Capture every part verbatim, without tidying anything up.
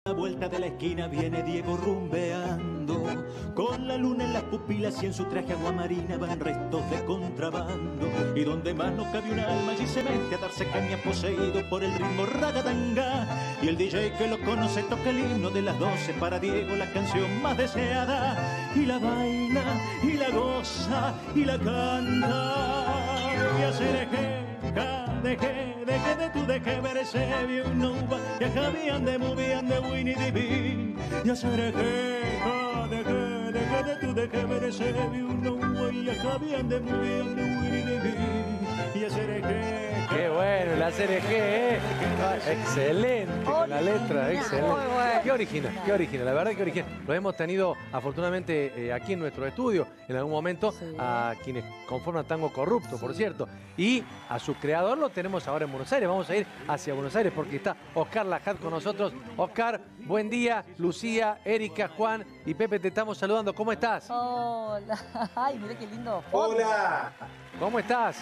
vuelta de la esquina viene Diego rumbeando, con la luna en las pupilas y en su traje aguamarina van restos de contrabando. Y donde más no cabe un alma allí se mete a darse caña poseído por el ritmo ragatanga. Y el D J que lo conoce toca el himno de las doce, para Diego la canción más deseada. Y la baila, y la goza, y la canta. Y hacer ejeja, deje, deje de tu deje ver ese bien no va. Y acá bien de movie and de Winnie the Pooh. Y hacer ejeja, deje, deje de tu deje ver ese bien no va. Y acá bien de movie and de Winnie the Pooh. Y hacer ejeja. Qué bueno, la C R G, ¿eh? Ah, excelente con la letra, excelente. Bueno. Qué original, qué original, la verdad que original. Lo hemos tenido afortunadamente eh, aquí en nuestro estudio en algún momento, sí, a quienes conforman Tango Corrupto, sí, por cierto. Y a su creador lo tenemos ahora en Buenos Aires. Vamos a ir hacia Buenos Aires porque está Oscar Lajad con nosotros. Oscar, buen día. Lucía, Erika, Juan y Pepe, te estamos saludando. ¿Cómo estás? Hola. Ay, mira qué lindo. Hola. ¿Cómo estás?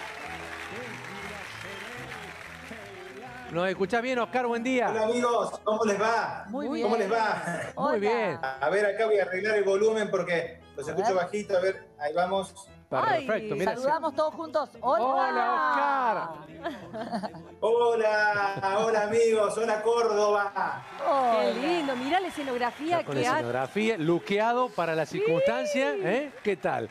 ¿Nos escuchás bien, Oscar? Buen día. Hola, amigos. ¿Cómo les va? Muy bien. ¿Cómo les va? Muy bien. A ver, acá voy a arreglar el volumen porque los escucho bajito. A ver, ahí vamos. Perfecto. Mira, saludamos todos juntos. Hola. Hola, Oscar. Hola, hola, amigos. Hola, Córdoba. Hola. Qué lindo. Mirá la escenografía con que la hay. escenografía, luqueado para la circunstancia. ¿Eh? ¿Qué tal?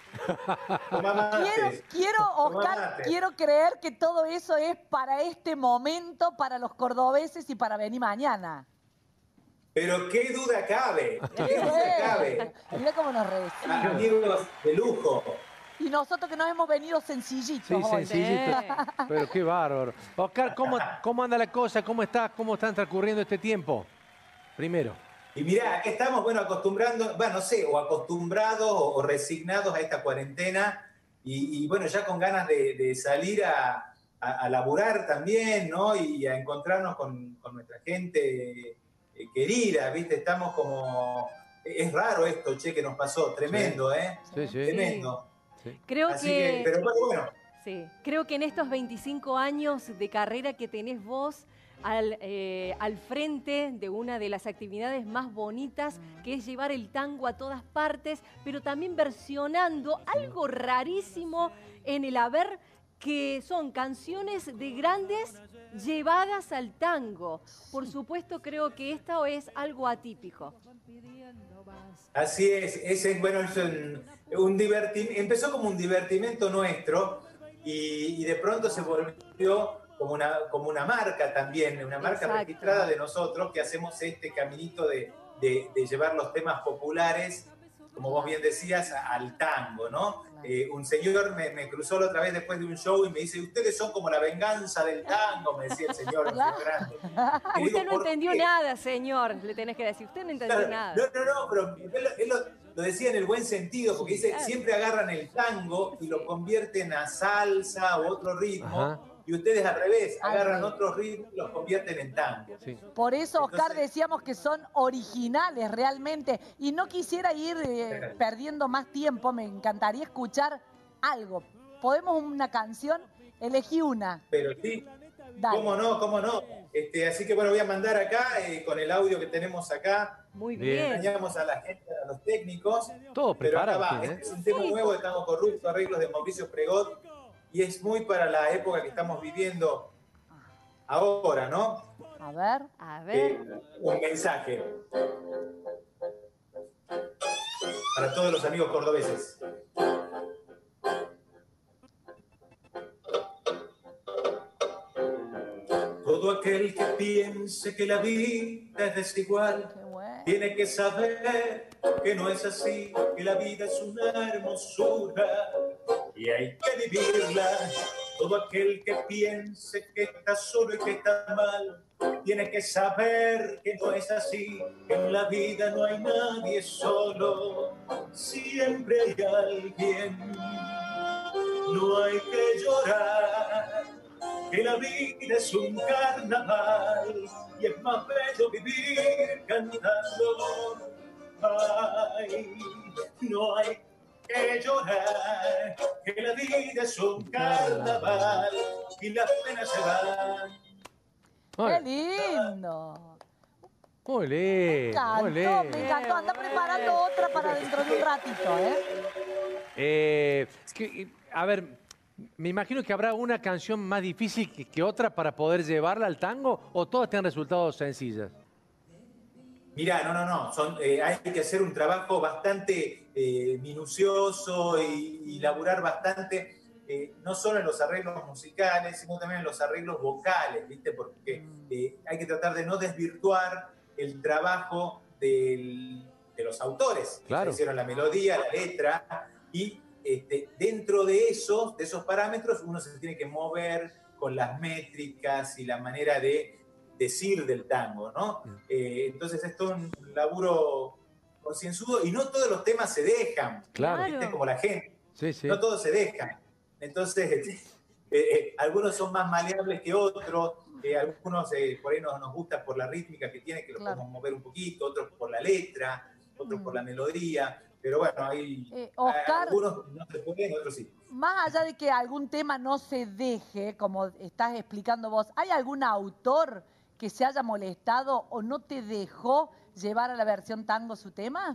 Quiero, quiero, Oscar, quiero creer que todo eso es para este momento, para los cordobeses y para venir mañana. Pero qué duda cabe, qué duda cabe. Mira cómo nos reciben. Amigos de lujo. Y nosotros que nos hemos venido sencillitos. Sí, hoy. sencillitos. Pero qué bárbaro. Oscar, ¿cómo, ¿cómo anda la cosa? ¿Cómo estás? ¿Cómo están transcurriendo este tiempo? Primero. Y mirá, acá estamos, bueno, acostumbrando, bueno, no sé, o acostumbrados o, o resignados a esta cuarentena y, y bueno, ya con ganas de, de salir a, a, a laburar también, ¿no? Y a encontrarnos con, con nuestra gente eh, querida, ¿viste? Estamos como... Es raro esto, che, que nos pasó, tremendo, sí. ¿eh? Sí, sí. Tremendo. Sí. Creo Así que... que, pero bueno, bueno. Sí, creo que en estos veinticinco años de carrera que tenés vos, Al, eh, al frente de una de las actividades más bonitas, que es llevar el tango a todas partes, pero también versionando algo rarísimo en el haber, que son canciones de grandes llevadas al tango. Por supuesto, creo que esto es algo atípico. Así es, ese, bueno, es un, un divertimento, empezó como un divertimento nuestro y, y de pronto se volvió como una, como una marca también, una marca Exacto. registrada de nosotros, que hacemos este caminito de, de, de llevar los temas populares, como vos bien decías, al tango, ¿no? Eh, un señor me, me cruzó la otra vez después de un show y me dice, ustedes son como la venganza del tango, me decía el señor, un señor grande. Usted digo, no entendió qué? nada, señor, le tenés que decir, usted no entendió claro, nada. No, no, no, pero él, él lo, lo decía en el buen sentido, porque dice, claro. siempre agarran el tango y lo convierten a salsa o otro ritmo. Ajá. Y ustedes al revés, agarran otros ritmos y los convierten en tango. Sí. Por eso, Oscar, Entonces, decíamos que son originales realmente. Y no quisiera ir eh, perdiendo más tiempo, me encantaría escuchar algo. ¿Podemos una canción? Elegí una. Pero sí, Dale. cómo no, cómo no. Este, así que bueno, voy a mandar acá, eh, con el audio que tenemos acá. Muy bien. Engañamos a la gente, a los técnicos. Todo preparado. Pero acá va, ¿eh? Este es un tema sí. nuevo de Tango Corrupto, arreglos de Mauricio Pregot. Y es muy para la época que estamos viviendo ahora, ¿no? A ver, a ver. Eh, un mensaje para todos los amigos cordobeses. Todo aquel que piense que la vida es desigual, bueno. tiene que saber que no es así, que la vida es una hermosura y hay que vivirla. Todo aquel que piense que está solo y que está mal, tiene que saber que no es así, que en la vida no hay nadie solo, siempre hay alguien. No hay que llorar, que la vida es un carnaval y es más bello vivir cantando. Ay, no hay que llorar, que la vida es un carnaval y las penas se van. ¡Qué lindo! Muy lindo, muy lindo. Me encantó, anda preparando otra para dentro de un ratito, ¿eh? Eh, que, a ver, me imagino que habrá una canción más difícil que, que otra para poder llevarla al tango, o todas tienen resultados sencillas. Mirá, no, no, no, Son, eh, hay que hacer un trabajo bastante eh, minucioso y, y laburar bastante, eh, no solo en los arreglos musicales, sino también en los arreglos vocales, ¿viste? Porque eh, hay que tratar de no desvirtuar el trabajo del, de los autores. Claro. Que hicieron la melodía, la letra, y este, dentro de esos, de esos parámetros uno se tiene que mover con las métricas y la manera de decir del tango, ¿no? Eh, entonces es todo un laburo concienzudo y no todos los temas se dejan, Claro. ¿viste? Como la gente, Sí, sí. no todos se dejan. Entonces, eh, eh, algunos son más maleables que otros, eh, algunos eh, por ahí nos, nos gusta por la rítmica que tiene, que lo Claro. podemos mover un poquito, otros por la letra, otros Mm. por la melodía, pero bueno, hay Eh, Oscar, algunos no se pueden, otros sí. más allá de que algún tema no se deje, como estás explicando vos, ¿hay algún autor que se haya molestado o no te dejó llevar a la versión tango su tema?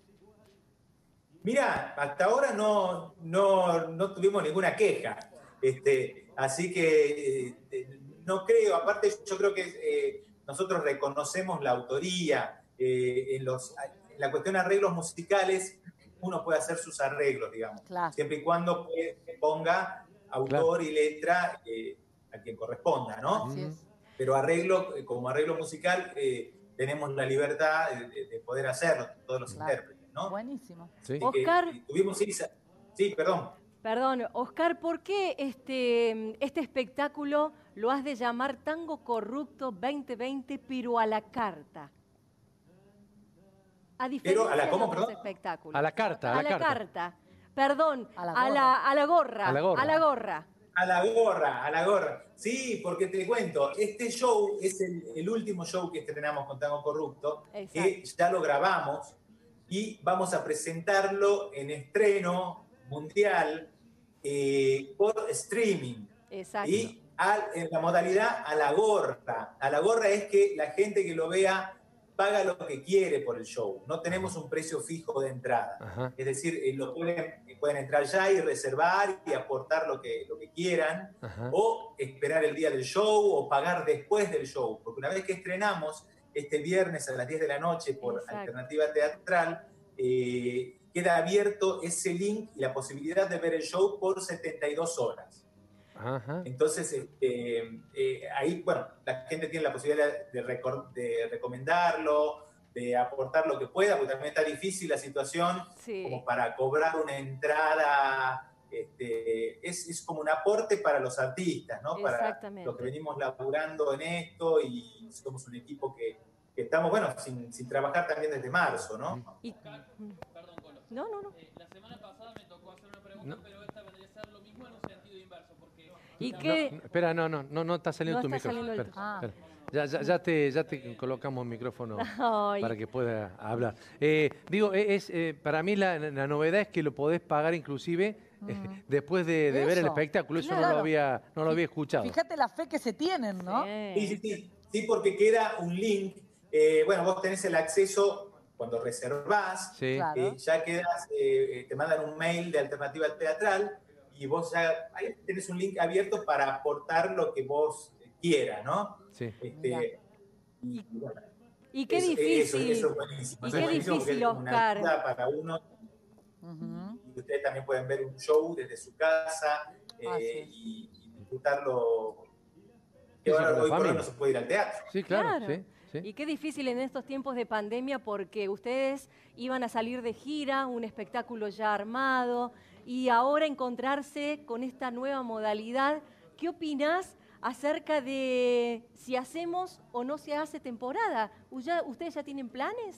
Mira, hasta ahora no, no, no tuvimos ninguna queja, este, así que eh, no creo, aparte yo creo que eh, nosotros reconocemos la autoría, eh, en, los, en la cuestión de arreglos musicales, uno puede hacer sus arreglos, digamos, Claro. siempre y cuando ponga autor Claro. y letra eh, a quien corresponda, ¿no? Así es. Pero arreglo, como arreglo musical, eh, tenemos la libertad de, de poder hacerlo, todos los Claro. intérpretes, ¿no? Buenísimo. Sí. Así que, Oscar. eh, tuvimos, sí, sa- sí, perdón. Perdón, Oscar, ¿por qué este, este espectáculo lo has de llamar Tango Corrupto veinte veinte, pero a la carta? A Pero, ¿a la diferencia cómo, de otros perdón? espectáculos. A la carta, a la carta. carta. Perdón, A la a la, a la gorra. A la gorra. A la gorra. A la gorra, a la gorra. Sí, porque te cuento, este show es el, el último show que estrenamos con Tango Corrupto, Exacto. que ya lo grabamos y vamos a presentarlo en estreno mundial eh, por streaming. Exacto. Y al- en la modalidad a la gorra. A la gorra es que la gente que lo vea paga lo que quiere por el show. No tenemos un precio fijo de entrada. Ajá. Es decir, eh, lo pueden, eh, pueden entrar ya y reservar y aportar lo que, lo que quieran, Ajá. o esperar el día del show o pagar después del show. Porque una vez que estrenamos, este viernes a las diez de la noche por Exacto. Alternativa Teatral, eh, queda abierto ese link y la posibilidad de ver el show por setenta y dos horas. Ajá. Entonces, este, eh, ahí, bueno, la gente tiene la posibilidad de, recor- de recomendarlo, de aportar lo que pueda, porque también está difícil la situación, Sí. como para cobrar una entrada, este, es, es como un aporte para los artistas, ¿no? Para Exactamente. los que venimos laburando en esto y somos un equipo que, que estamos, bueno, sin, sin trabajar también desde marzo, ¿no? Y- Perdón, Colo. No, no, no. Eh, la semana pasada me tocó hacer una pregunta, No. pero esta vendría a ser lo mismo en un sentido inverso, porque... ¿Y No, qué? no, espera, no, no, no, no está saliendo No tu está micrófono. saliendo el Espera, tuyo. espera. Ya, ya, ya te, ya te colocamos el micrófono Ay. para que pueda hablar. Eh, digo, es, eh, para mí la, la novedad es que lo podés pagar inclusive eh, después de, de ver el Eso, espectáculo. Eso no claro. lo había, no lo había escuchado. Fíjate la fe que se tienen, ¿no? Sí, sí, sí, sí, porque queda un link. Eh, bueno, vos tenés el acceso cuando reservás, Sí. Claro. eh, ya quedas, eh, te mandan un mail de Alternativa Teatral y vos ya ahí tenés un link abierto para aportar lo que vos quieras, ¿no? Sí. Este, y, bueno, Y qué eso- difícil. Eso, eso es buenísimo. Y eso qué es buenísimo porque difícil, es como una Oscar. ayuda para uno. Ujú. Y ustedes también pueden ver un show desde su casa eh, Así es. y, y disfrutarlo. Que Sí, sí, ahora con la hoy por hoy familia. no se puede ir al teatro. Sí, claro. Claro. Sí, sí. Y qué difícil en estos tiempos de pandemia porque ustedes iban a salir de gira, un espectáculo ya armado y ahora encontrarse con esta nueva modalidad. ¿Qué opinás acerca de si hacemos o no se hace temporada? ¿Ya- ¿Ustedes ya tienen planes?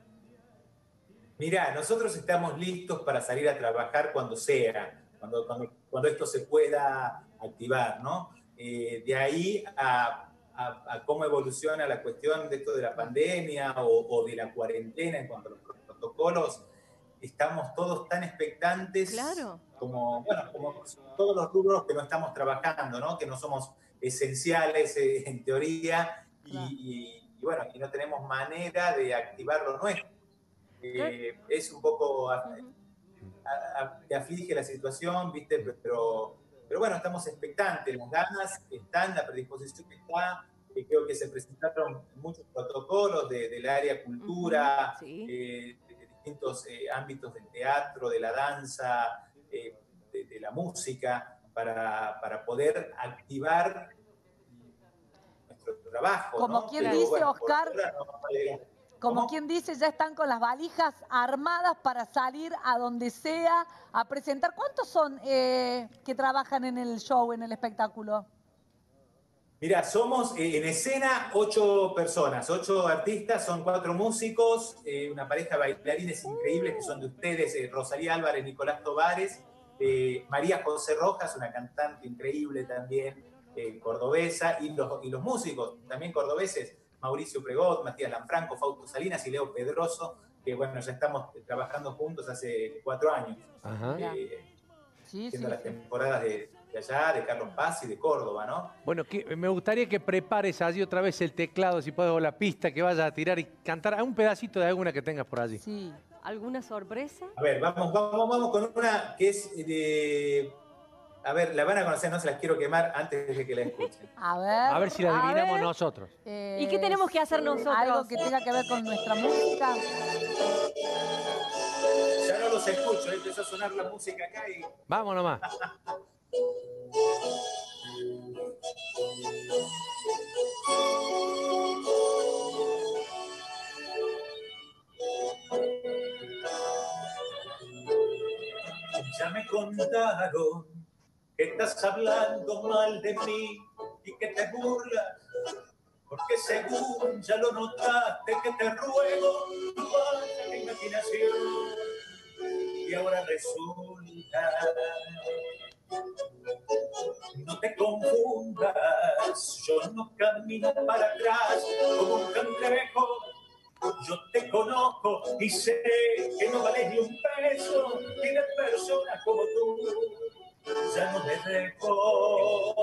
Mirá, nosotros estamos listos para salir a trabajar cuando sea, cuando, cuando, cuando esto se pueda activar, ¿no? Eh, de ahí a, a- a cómo evoluciona la cuestión de esto de la pandemia o, o de la cuarentena en cuanto a los protocolos, estamos todos tan expectantes Claro. como, bueno, como todos los rubros que no estamos trabajando, ¿no? Que no somos esenciales eh, en teoría y, Claro. y- y bueno, y no tenemos manera de activar lo nuestro. Eh, es un poco, a, a, a, te aflige la situación, ¿viste? Pero, pero bueno, estamos expectantes, las ganas están, la predisposición está, eh, creo que se presentaron muchos protocolos de, del área cultura, uh-huh, sí. eh, de, de distintos eh, ámbitos del teatro, de la danza, eh, de, de la música, para, para poder activar nuestro trabajo. Como ¿no? quien Pero, dice, bueno, Oscar, no, como ¿cómo? quien dice, ya están con las valijas armadas para salir a donde sea a presentar. ¿Cuántos son eh, que trabajan en el show, en el espectáculo? Mira, somos eh, en escena ocho personas, ocho artistas, son cuatro músicos, eh, una pareja de bailarines increíbles que son de ustedes, eh, Rosalía Álvarez, Nicolás Tovares, eh, María José Rojas, una cantante increíble también, eh, cordobesa, y los, y los músicos también cordobeses, Mauricio Pregot, Matías Lanfranco, Fausto Salinas y Leo Pedroso, que bueno, ya estamos trabajando juntos hace cuatro años, Ajá. eh, sí, haciendo sí, las sí. temporadas de, de allá, de Carlos Paz y de Córdoba, ¿no? Bueno, que, me gustaría que prepares allí otra vez el teclado, si puedes, o la pista que vayas a tirar y cantar un pedacito de alguna que tengas por allí. Sí. ¿Alguna sorpresa? A ver, vamos, vamos, vamos con una que es de... A ver, la van a conocer, no se las quiero quemar antes de que la escuchen. A ver. A ver si la adivinamos ver. nosotros. Eh, ¿Y qué tenemos que hacer nosotros? Algo que tenga que ver con nuestra música. Ya no los escucho, empezó a sonar la música acá y... Vamos nomás. Ya me contaron que estás hablando mal de mí y que te burlas, porque según ya lo notaste que te ruego, vaya la imaginación. Y ahora resulta, no te confundas, yo no camino para atrás como un cangrejo. Yo te conozco y sé que no vales ni un peso, y de personas como tú ya no me dejo.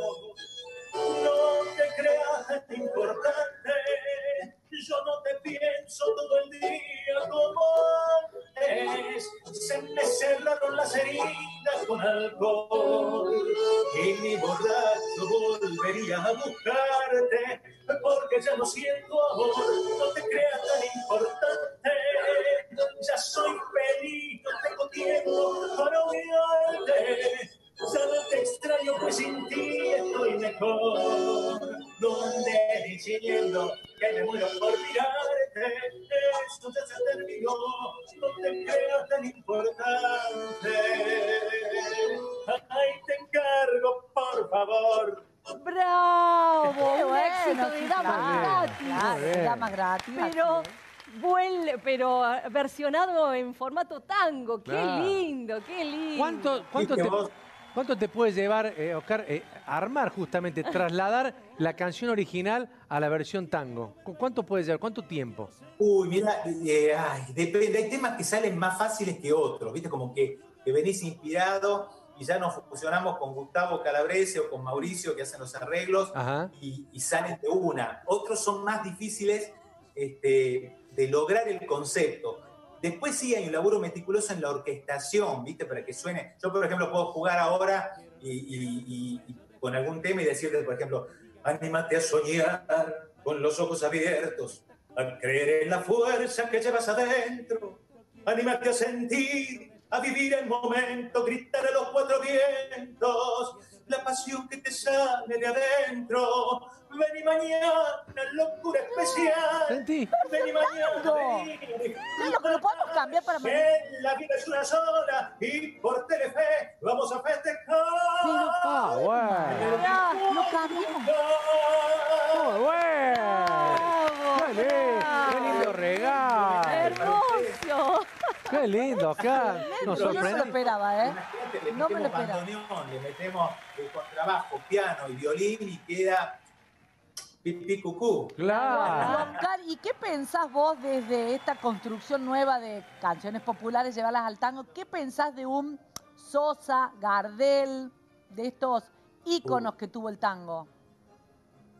No te creas importante, yo no te pienso todo el día como antes. Se me cerraron las heridas con alcohol y mi borracho volvería a buscarte, porque ya no siento amor. No te creas tan importante, ya soy feliz, no tengo tiempo para olvidarte. Ya no te extraño, pues sin ti estoy mejor. No andes diciendo que me muero por mirarte, eso ya se terminó. No te creas tan importante. Ay, te encargo, por favor. ¡Bravo! Qué Un bueno, éxito de sí, damas claro, gratis. claro, damas gratis. Pero, así vuel- pero versionado en formato tango. ¡Qué Claro. lindo, qué lindo! ¿Cuánto, cuánto, ¿Viste te, vos? cuánto te puede llevar, eh, Oscar, eh, armar justamente, trasladar la canción original a la versión tango? ¿Cu- ¿Cuánto puede llevar? ¿Cuánto tiempo? Uy, mira, eh, ay, depende. Hay temas que salen más fáciles que otros, ¿viste? Como que, que venís inspirado y ya nos fusionamos con Gustavo Calabrese o con Mauricio, que hacen los arreglos, Ajá. y, y salen de una. Otros son más difíciles este, de lograr el concepto. Después sí hay un laburo meticuloso en la orquestación, ¿viste? Para que suene. Yo, por ejemplo, puedo jugar ahora y, y- y- y con algún tema y decirle, por ejemplo, anímate a soñar con los ojos abiertos, a creer en la fuerza que llevas adentro, anímate a sentir, a vivir el momento, gritar a los cuatro vientos, la pasión que te sale de adentro. Ven y mañana, locura especial. Sentí. Ven y mañana, Tango. ven y- Claro, que lo podemos cambiar para mañana. Que la vida es una sola y por Telefe vamos a festejar. Ah, bueno. Mirá, Lo cambiamos. Muy bueno. ¡Bravo! Qué lindo, qué lindo regalo. ¡Hermoso! Qué lindo, Oscar. Nos Yo no se lo sorprendí. esperaba, ¿eh? Imagínate, le No me lo metemos esperaba. bandoneón, le metemos el contrabajo, piano y violín y queda pipí cucú. Claro. Oscar, ¿y qué pensás vos desde esta construcción nueva de canciones populares, llevarlas al tango? ¿Qué pensás de un Sosa, Gardel, de estos íconos que tuvo el tango?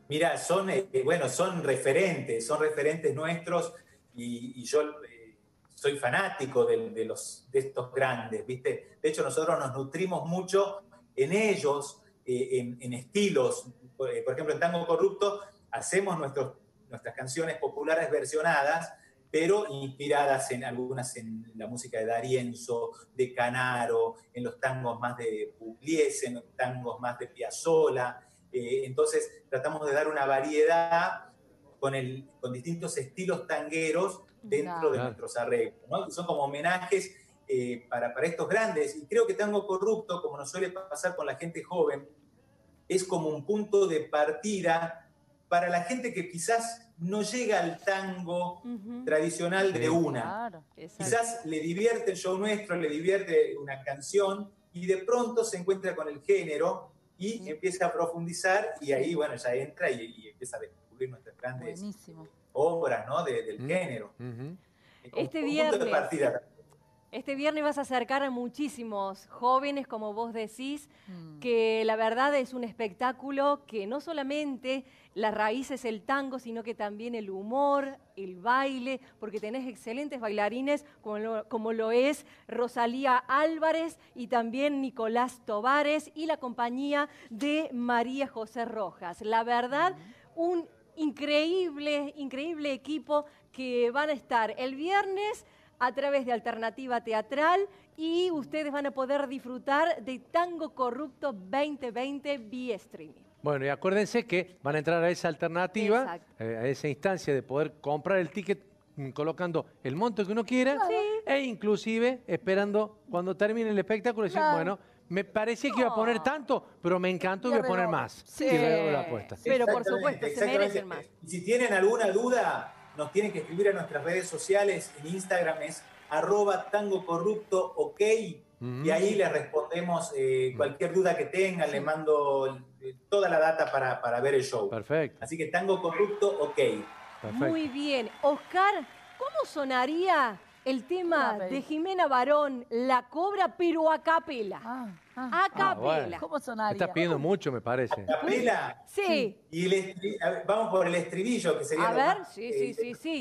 Mira, son, eh, bueno, son referentes, son referentes nuestros y, y yo eh, soy fanático de, de, los, de estos grandes, ¿viste? De hecho, nosotros nos nutrimos mucho en ellos, eh, en, en estilos. Por, por ejemplo, en Tango Corrupto hacemos nuestros, nuestras canciones populares versionadas, pero inspiradas en algunas en la música de D'Arienzo, de Canaro, en los tangos más de Pugliese, en los tangos más de Piazzolla. Eh, entonces tratamos de dar una variedad con, el, con distintos estilos tangueros dentro claro. de nuestros arreglos, ¿no? Son como homenajes eh, para, para estos grandes, y creo que Tango Corrupto, como nos suele pasar con la gente joven, es como un punto de partida para la gente que quizás no llega al tango uh-huh. tradicional de una. Claro, quizás le divierte el show nuestro, le divierte una canción, y de pronto se encuentra con el género y sí. empieza a profundizar, y ahí, bueno, ya entra y, y empieza a descubrir nuestras grandes Buenísimo. obras, ¿no? De, del uh-huh. género. Uh-huh. Este viernes, de partida. Este viernes vas a acercar a muchísimos jóvenes, como vos decís, mm. que la verdad es un espectáculo que no solamente la raíz es el tango, sino que también el humor, el baile, porque tenés excelentes bailarines como lo, como lo es Rosalía Álvarez y también Nicolás Tovares y la compañía de María José Rojas. La verdad, mm. un increíble, increíble equipo que van a estar el viernes a través de Alternativa Teatral, y ustedes van a poder disfrutar de Tango Corrupto veinte veinte vía streaming. Bueno, y acuérdense que van a entrar a esa alternativa, eh, a esa instancia de poder comprar el ticket colocando el monto que uno quiera, sí. e inclusive esperando cuando termine el espectáculo decir, claro. bueno, me parecía que iba a poner tanto, pero me encantó y voy a poner más. Sí, sí. La apuesta. Pero por supuesto, se merecen más. Y si tienen alguna duda, nos tienen que escribir a nuestras redes sociales. En Instagram es arroba tango corrupto ok, uh-huh. y ahí les respondemos eh, cualquier duda que tengan, sí. les mando toda la data para, para ver el show. Perfecto. Así que Tango Corrupto ok. Perfecto. Muy bien. Oscar, ¿cómo sonaría el tema de Jimena Barón, La Cobra, pero a capela? Ah, ah. A capela. Ah, bueno. ¿Cómo sonaría? Me estás pidiendo mucho, me parece. ¿A capela? Sí. sí. Y el estri... ver, vamos por el estribillo, que sería A lo ver, más, sí, eh, sí, sí, sí.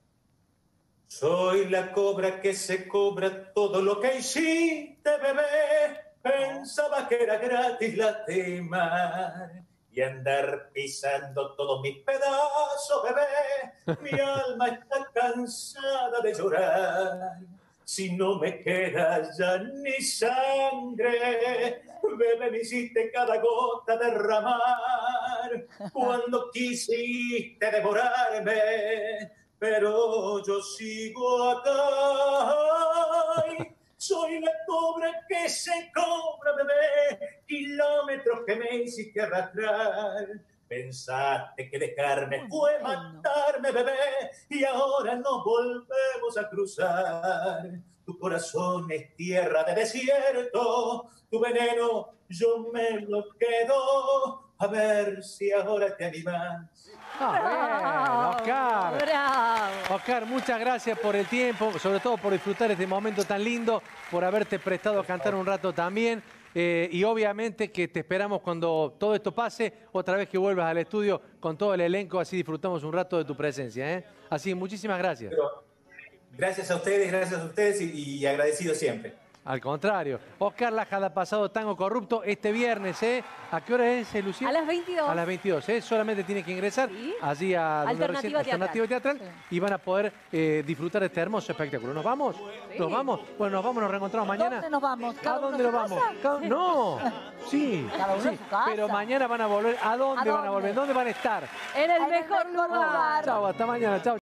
Soy la cobra que se cobra todo lo que hiciste, bebé. Pensaba que era gratis lastimar y andar pisando todos mis pedazos, bebé. Mi alma está cansada de llorar. Si no me queda ya ni sangre, bebé, me hiciste cada gota derramar. Cuando quisiste devorarme, pero yo sigo acá. Soy la cobra que se cobra, bebé, kilómetros que me hiciste arrastrar. Pensaste que dejarme fue matarme, bebé, y ahora nos volvemos a cruzar. Tu corazón es tierra de desierto, tu veneno yo me lo quedo. A ver si ahora te animas. Ah, bien, Oscar. Bravo. Oscar, muchas gracias por el tiempo, sobre todo por disfrutar este momento tan lindo, por haberte prestado a cantar un rato también. Eh, y obviamente que te esperamos cuando todo esto pase, otra vez que vuelvas al estudio con todo el elenco, así disfrutamos un rato de tu presencia, ¿eh? Así, muchísimas gracias. Pero, gracias a ustedes, gracias a ustedes y, y agradecido siempre. Al contrario. Oscar Laja ha pasado Tango Corrupto este viernes, ¿eh? ¿A qué hora es, Lucía? A las veintidós. A las veintidós, ¿eh? Solamente tiene que ingresar ¿Sí? allí a Alternativa recién, Alternativa Teatral, Teatral sí. y van a poder eh, disfrutar de este hermoso espectáculo. ¿Nos vamos? Sí. ¿Nos vamos? Bueno, nos vamos, nos reencontramos mañana. ¿Dónde nos vamos? ¿A dónde nos vamos? Cada... No, sí, Cada uno sí. su casa. Pero mañana van a volver. ¿A dónde, ¿A dónde van a volver? ¿Dónde van a estar? En el, el mejor lugar. Chao, hasta mañana. Chao.